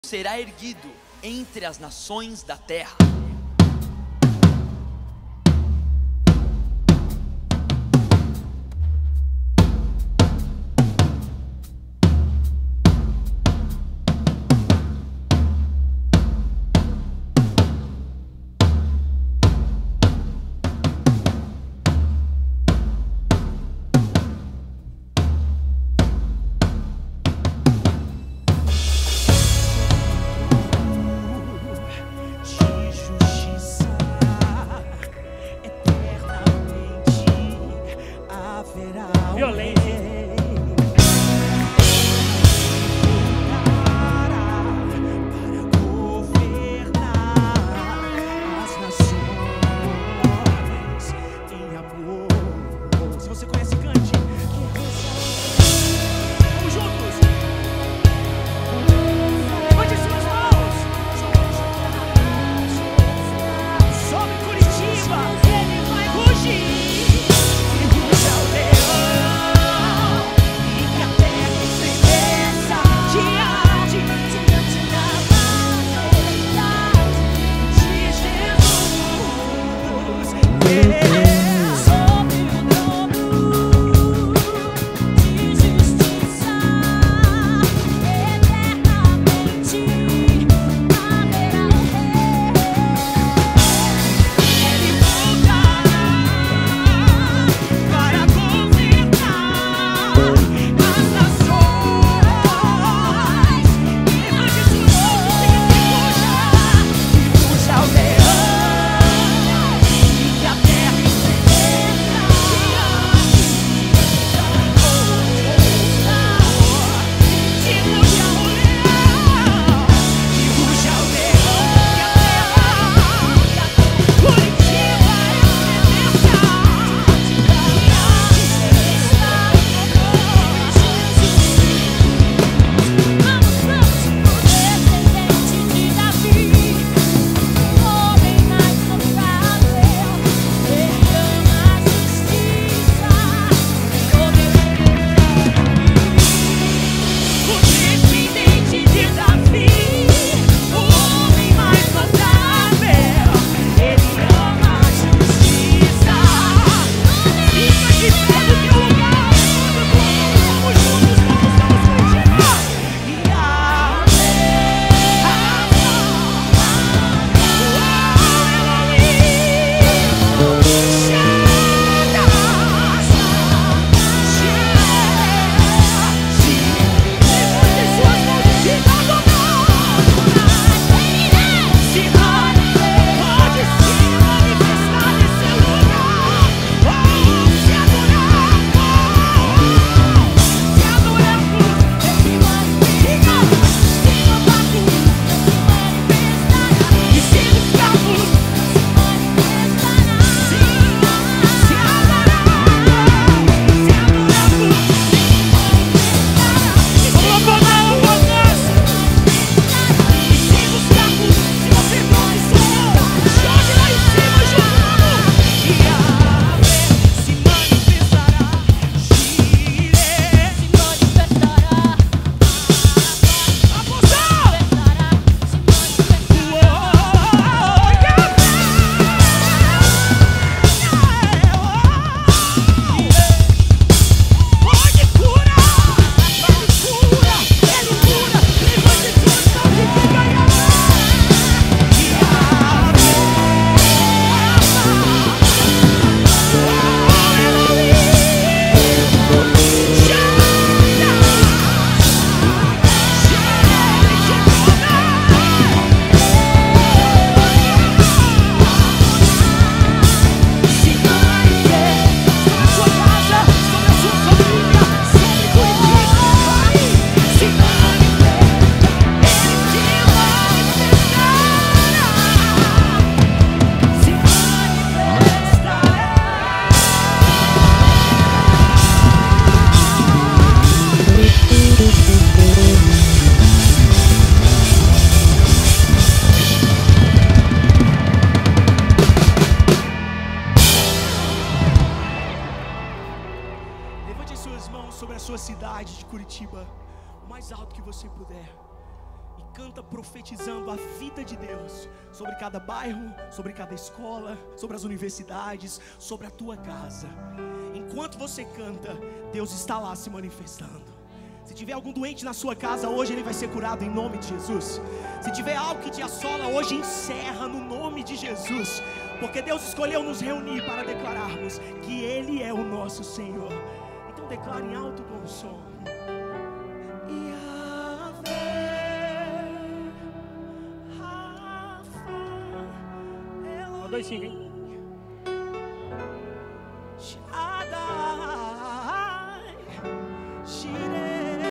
será erguido entre as nações da terra. suas mãos sobre a sua cidade de Curitiba, o mais alto que você puder. e canta profetizando a vida de Deus sobre cada bairro, sobre cada escola, sobre as universidades, sobre a tua casa. Enquanto você canta, Deus está lá se manifestando. Se tiver algum doente na sua casa hoje, ele vai ser curado em nome de Jesus. Se tiver algo que te assola hoje, encerra no nome de Jesus, porque Deus escolheu nos reunir para declararmos que Ele é o nosso Senhor. Então declare em alto com o som. 2-5, hein?